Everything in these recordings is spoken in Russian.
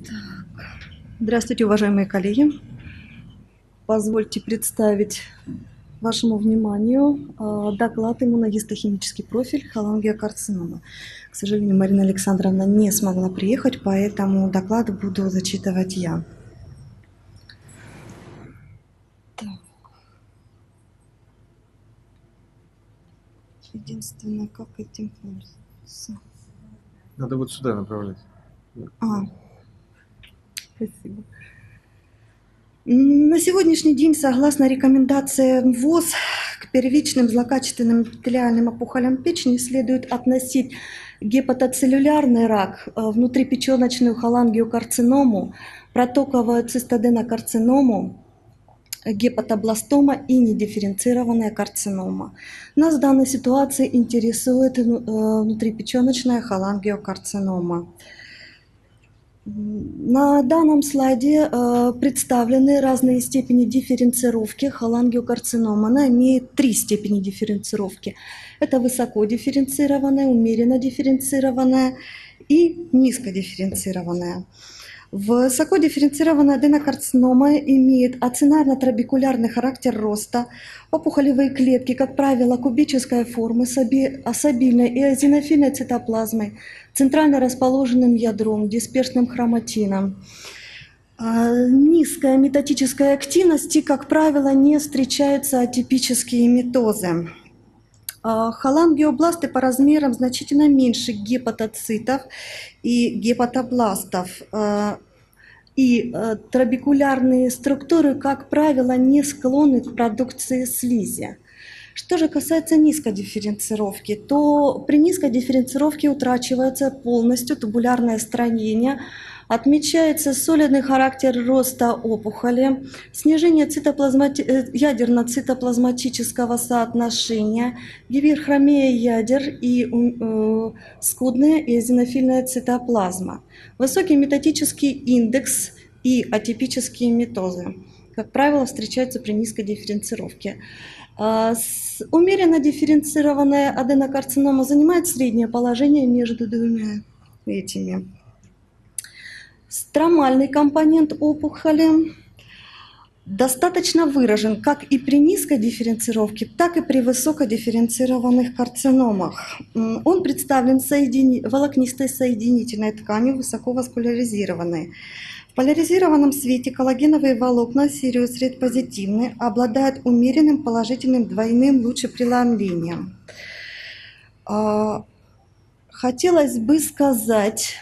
Здравствуйте, уважаемые коллеги. Позвольте представить вашему вниманию доклад «Иммуногистохимический профиль холангиокарцинома». К сожалению, Марина Александровна не смогла приехать, поэтому доклад буду зачитывать я. Единственное, как этим пользоваться? Надо вот сюда направлять. Спасибо. На сегодняшний день, согласно рекомендациям ВОЗ, к первичным злокачественным эпителиальным опухолям печени следует относить гепатоцеллюлярный рак, внутрипеченочную холангиокарциному, протоковую цистоденокарциному, гепатобластома и недифференцированная карцинома. Нас в данной ситуации интересует внутрипеченочная холангиокарцинома. На данном слайде представлены разные степени дифференцировки холангиокарциномы. Она имеет 3 степени дифференцировки. Это высоко дифференцированная, умеренно дифференцированная и низкодифференцированная. Высокодифференцированная аденокарцинома имеет ацинарно-трабекулярный характер роста. Опухолевые клетки, как правило, кубической формы с особильной и эозинофильной цитоплазмой, центрально расположенным ядром, дисперсным хроматином. Низкая метатическая активность и, как правило, не встречаются атипические митозы. Холангиобласты по размерам значительно меньше гепатоцитов и гепатобластов. И трабекулярные структуры, как правило, не склонны к продукции слизи. Что же касается низкой дифференцировки, то при низкой дифференцировке утрачивается полностью тубулярное строение, отмечается солидный характер роста опухоли, снижение ядерно-цитоплазматического соотношения, гиперхромия ядер и скудная эозинофильная цитоплазма, высокий метатический индекс и атипические митозы, как правило, встречаются при низкой дифференцировке. Умеренно дифференцированная аденокарцинома занимает среднее положение между двумя этими. Стромальный компонент опухоли достаточно выражен как и при низкой дифференцировке, так и при высокодифференцированных карциномах. Он представлен волокнистой соединительной тканью, высоко васкуляризированной. В поляризированном свете коллагеновые волокна Sirius Red позитивны, обладают умеренным положительным двойным лучепреломлением. Хотелось бы сказать,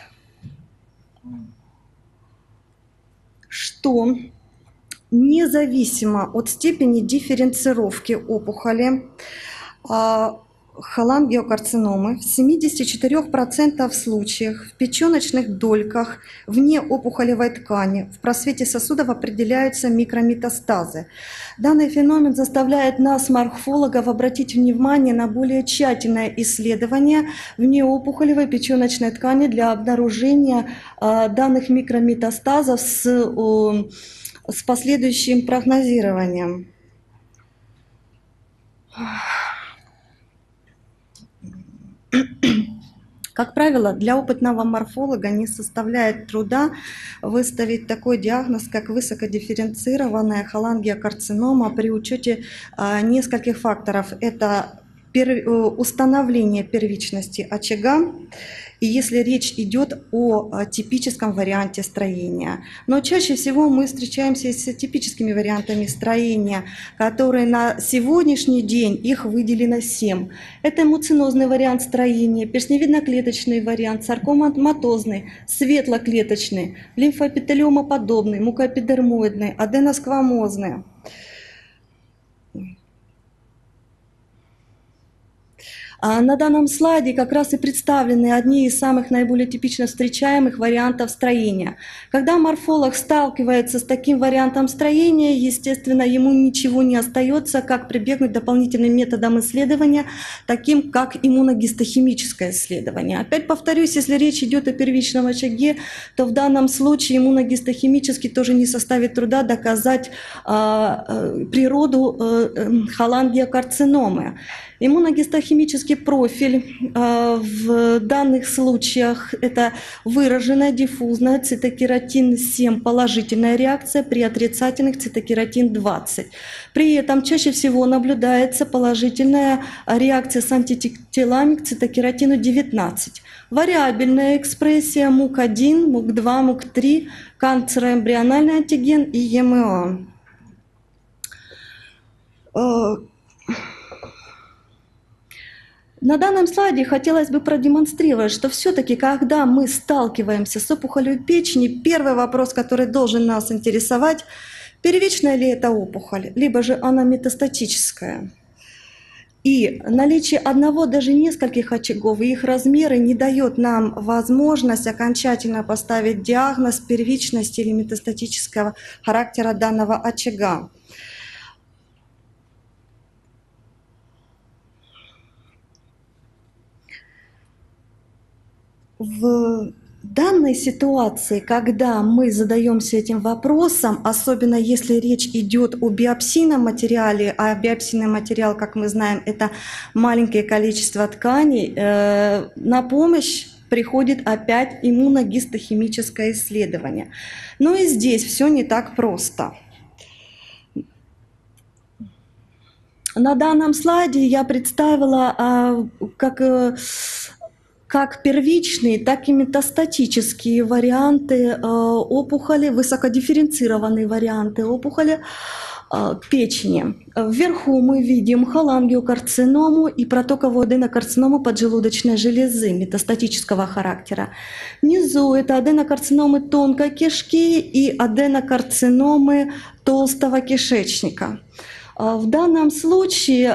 что независимо от степени дифференцировки опухоли, холангиокарциномы в 74% случаев в печеночных дольках вне опухолевой ткани в просвете сосудов определяются микрометастазы. Данный феномен заставляет нас, морфологов, обратить внимание на более тщательное исследование внеопухолевой печеночной ткани для обнаружения данных микрометастазов с последующим прогнозированием. Как правило, для опытного морфолога не составляет труда выставить такой диагноз, как высокодифференцированная холангиокарцинома при учете нескольких факторов. Это установление первичности очага, и если речь идет о типическом варианте строения. Но чаще всего мы встречаемся с типическими вариантами строения, которые на сегодняшний день их выделено 7. Это муцинозный вариант строения, перстневидно-клеточный вариант, саркоматозный, светлоклеточный, лимфоэпителиомоподобный, мукоэпидермоидный, аденосквамозный. На данном слайде как раз и представлены одни из самых наиболее типично встречаемых вариантов строения. Когда морфолог сталкивается с таким вариантом строения, естественно, ему ничего не остается, как прибегнуть к дополнительным методам исследования, таким как иммуногистохимическое исследование. Опять повторюсь, если речь идет о первичном очаге, то в данном случае иммуногистохимически тоже не составит труда доказать природу холангиокарциномы. Иммуногистохимический метастатический профиль в данных случаях это выраженная диффузная цитокератин-7 положительная реакция при отрицательных цитокератин-20. При этом чаще всего наблюдается положительная реакция с антителами к цитокератину-19. Вариабельная экспрессия МУК1, МУК2, МУК3, канцероэмбриональный антиген и ЕМА. На данном слайде хотелось бы продемонстрировать, что все-таки, когда мы сталкиваемся с опухолью печени, первый вопрос, который должен нас интересовать, первичная ли это опухоль, либо же она метастатическая. И наличие одного, даже нескольких очагов и их размеры не дает нам возможность окончательно поставить диагноз первичности или метастатического характера данного очага. В данной ситуации, когда мы задаемся этим вопросом, особенно если речь идет о биопсийном материале, а биопсийный материал, как мы знаем, это маленькое количество тканей, на помощь приходит опять иммуногистохимическое исследование. Но и здесь все не так просто. На данном слайде я представила как первичные, так и метастатические варианты опухоли, высокодифференцированные варианты опухоли печени. Вверху мы видим холангиокарциному и протоковую аденокарциному поджелудочной железы метастатического характера. Внизу это аденокарциномы тонкой кишки и аденокарциномы толстого кишечника. В данном случае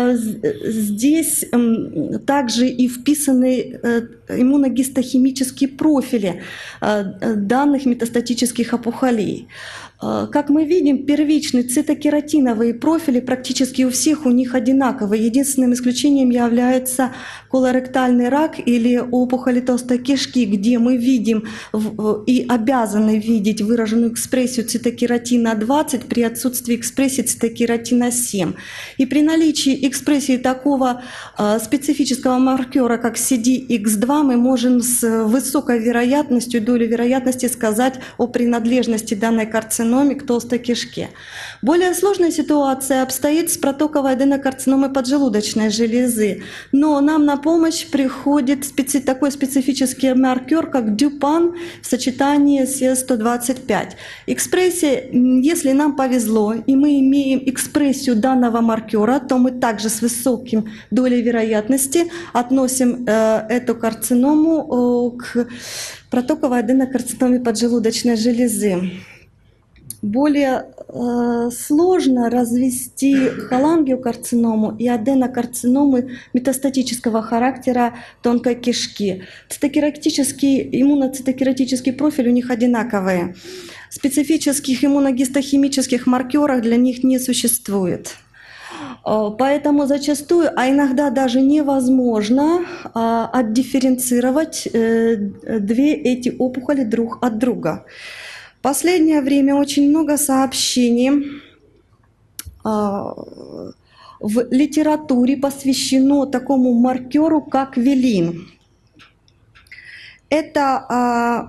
здесь также и вписаны иммуногистохимические профили данных метастатических опухолей. Как мы видим, первичные цитокератиновые профили практически у всех у них одинаковые. Единственным исключением является колоректальный рак или опухоли толстой кишки, где мы видим и обязаны видеть выраженную экспрессию цитокератина 20 при отсутствии экспрессии цитокератина 7. И при наличии экспрессии такого специфического маркера, как CDX2, мы можем с высокой вероятностью, долей вероятности сказать о принадлежности данной карциномы к толстой кишке. Более сложная ситуация обстоит с протоковой аденокарциномой поджелудочной железы, но нам на помощь приходит такой специфический маркер, как Дюпан в сочетании с Е125. Экспрессия, если нам повезло и мы имеем экспрессию данного маркера, то мы также с высоким долей вероятности относим эту карциному к протоковой аденокарциноме поджелудочной железы. Более сложно развести холангиокарциному и аденокарциномы метастатического характера тонкой кишки. Иммуноцитокератический профиль у них одинаковый. Специфических иммуногистохимических маркеров для них не существует. Поэтому зачастую, а иногда даже невозможно отдифференцировать две эти опухоли друг от друга. В последнее время очень много сообщений в литературе посвящено такому маркеру, как велин. Это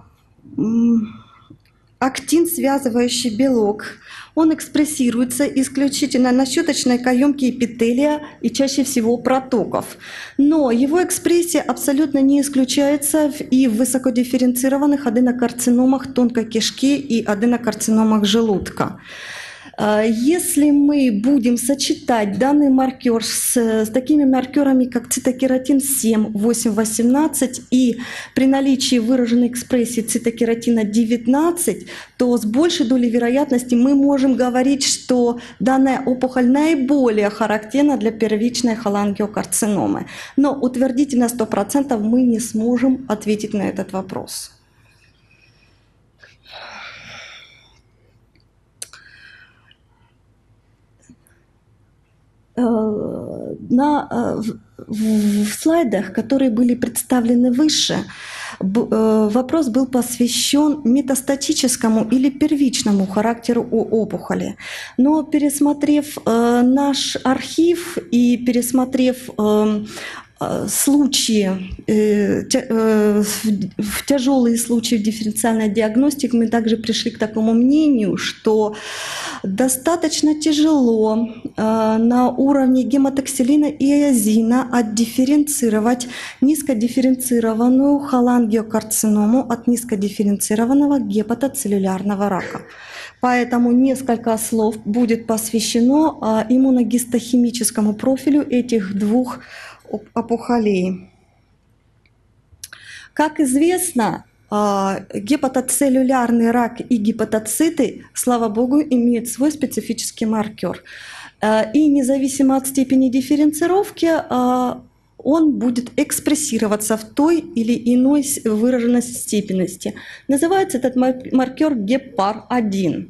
актин, связывающий белок. Он экспрессируется исключительно на щеточной каемке эпителия и чаще всего протоков. Но его экспрессия абсолютно не исключается и в высокодифференцированных аденокарциномах тонкой кишки и аденокарциномах желудка. Если мы будем сочетать данный маркер с такими маркерами, как цитокератин 7, 8, 18 и при наличии выраженной экспрессии цитокератина 19, то с большей долей вероятности мы можем говорить, что данная опухоль наиболее характерна для первичной холангиокарциномы. Но утвердительно 100% мы не сможем ответить на этот вопрос. В слайдах, которые были представлены выше, вопрос был посвящен метастатическому или первичному характеру опухоли. Но пересмотрев наш архив и пересмотрев случаи, в тяжелые случаи дифференциальной диагностики мы также пришли к такому мнению, что достаточно тяжело на уровне гематоксилина и эозина отдифференцировать низкодифференцированную холангиокарциному от низкодифференцированного гепатоцеллюлярного рака. Поэтому несколько слов будет посвящено иммуногистохимическому профилю этих двух опухолей. Как известно, гепатоцеллюлярный рак и гепатоциты, слава богу, имеют свой специфический маркер. И независимо от степени дифференцировки, он будет экспрессироваться в той или иной выраженной степенности. Называется этот маркер GEPAR-1.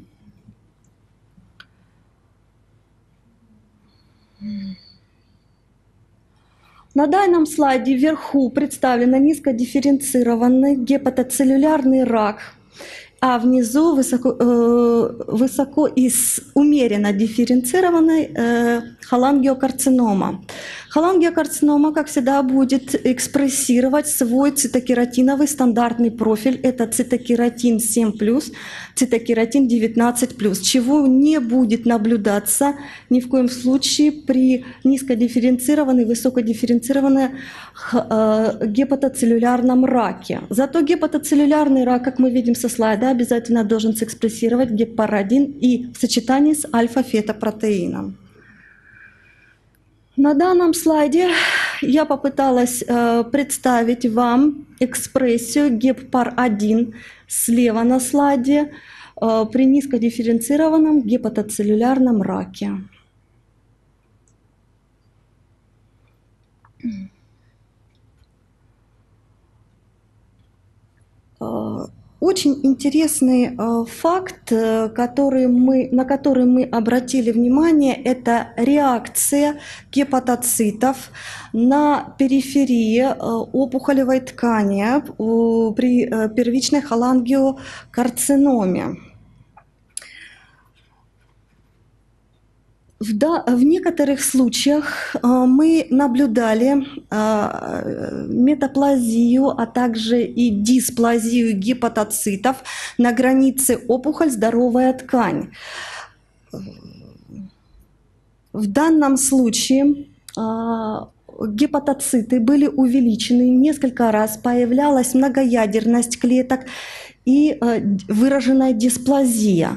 На данном слайде вверху представлен низкодифференцированный гепатоцеллюлярный рак, а внизу высоко и умеренно дифференцированный холангиокарцинома. Холангиокарцинома, как всегда, будет экспрессировать свой цитокератиновый стандартный профиль. Это цитокератин 7+, цитокератин 19+, чего не будет наблюдаться ни в коем случае при низкодифференцированной, высокодифференцированной гепатоцеллюлярном раке. Зато гепатоцеллюлярный рак, как мы видим со слайда, обязательно должен сэкспрессировать GEPAR-1 и в сочетании с альфа-фетопротеином. На данном слайде я попыталась представить вам экспрессию GEPAR-1 слева на слайде при низкодифференцированном гепатоцеллюлярном раке. Очень интересный факт, на который мы обратили внимание, это реакция гепатоцитов на периферии опухолевой ткани при первичной холангиокарциноме. В некоторых случаях мы наблюдали метаплазию, а также и дисплазию гепатоцитов на границе опухоль-здоровая ткань. В данном случае гепатоциты были увеличены несколько раз, появлялась многоядерность клеток и выраженная дисплазия.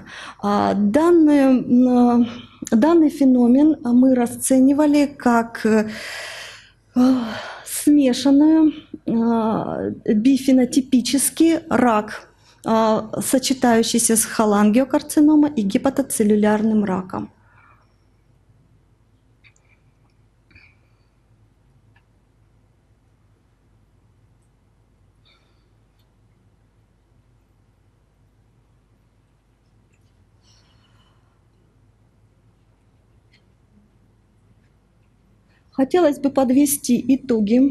Данный феномен мы расценивали как смешанный бифенотипический рак, сочетающийся с холангиокарциномой и гепатоцеллюлярным раком. Хотелось бы подвести итоги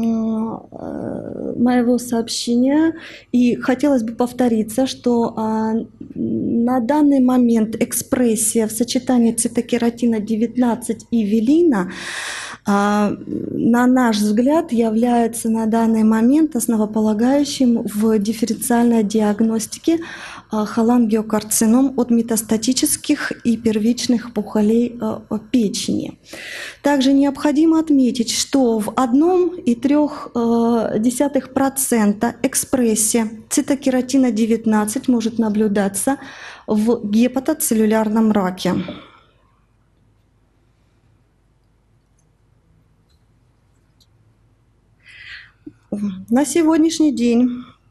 моего сообщения и хотелось бы повториться, что на данный момент экспрессия в сочетании цитокератина 19 и велина, на наш взгляд, является на данный момент основополагающим в дифференциальной диагностике холангиокарцином от метастатических и первичных опухолей печени. Также необходимо отметить, что в 1,3% экспрессия цитокератина 19 может наблюдаться в гепатоцеллюлярном раке. На сегодняшний день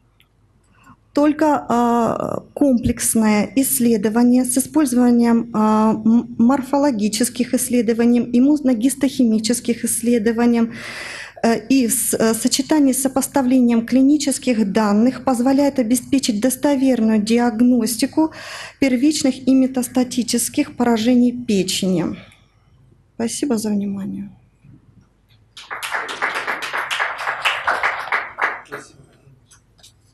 только комплексное исследование с использованием морфологических исследований, иммуногистохимических исследований и в сочетании с сопоставлением клинических данных позволяет обеспечить достоверную диагностику первичных и метастатических поражений печени. Спасибо за внимание.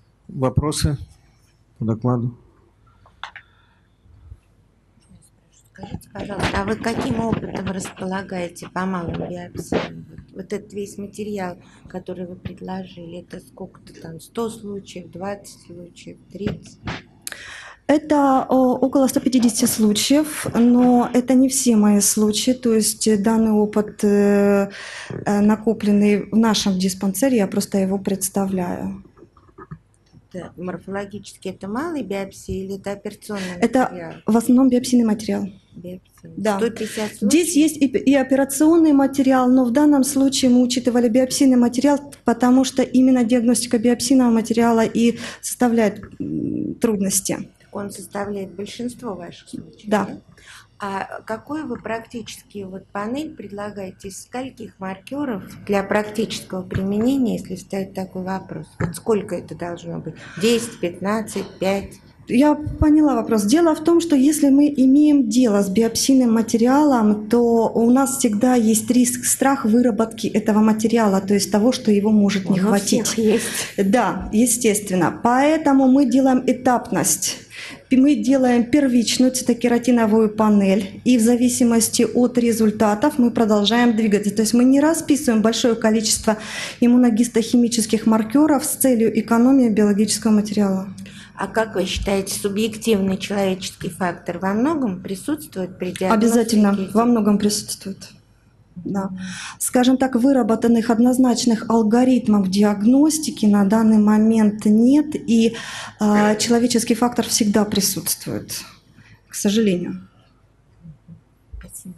Вопросы по докладу? Скажите, пожалуйста, а вы каким опытом располагаете по малым биопсиям? Вот этот весь материал, который вы предложили, это сколько-то там, 100 случаев, 20 случаев, 30? Это около 150 случаев, но это не все мои случаи. То есть данный опыт, накопленный в нашем диспансере, я просто его представляю. Это морфологически это малые биопсии или это операционный Это материал? в основном биопсийный материал. Биопсии. Да. 150 случаев? Здесь есть и операционный материал, но в данном случае мы учитывали биопсийный материал, потому что именно диагностика биопсийного материала и составляет трудности. Он составляет большинство ваших случаев? Да. А какую вы практически панель предлагаете, из скольких маркеров для практического применения, если ставить такой вопрос? Вот сколько это должно быть? 10, 15, 5? Я поняла вопрос. Дело в том, что если мы имеем дело с биопсийным материалом, то у нас всегда есть риск, страх выработки этого материала, то есть того, что его может не хватить. У всех есть. Да, естественно. Поэтому мы делаем этапность. Мы делаем первичную цитокератиновую панель, и в зависимости от результатов мы продолжаем двигаться. То есть мы не расписываем большое количество иммуногистохимических маркеров с целью экономии биологического материала. А как вы считаете, субъективный человеческий фактор во многом присутствует при диагностике? Обязательно, во многом присутствует. Да. Скажем так, выработанных однозначных алгоритмов диагностики на данный момент нет, и человеческий фактор всегда присутствует, к сожалению. Спасибо.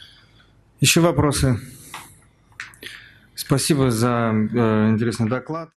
Еще вопросы? Спасибо за интересный доклад.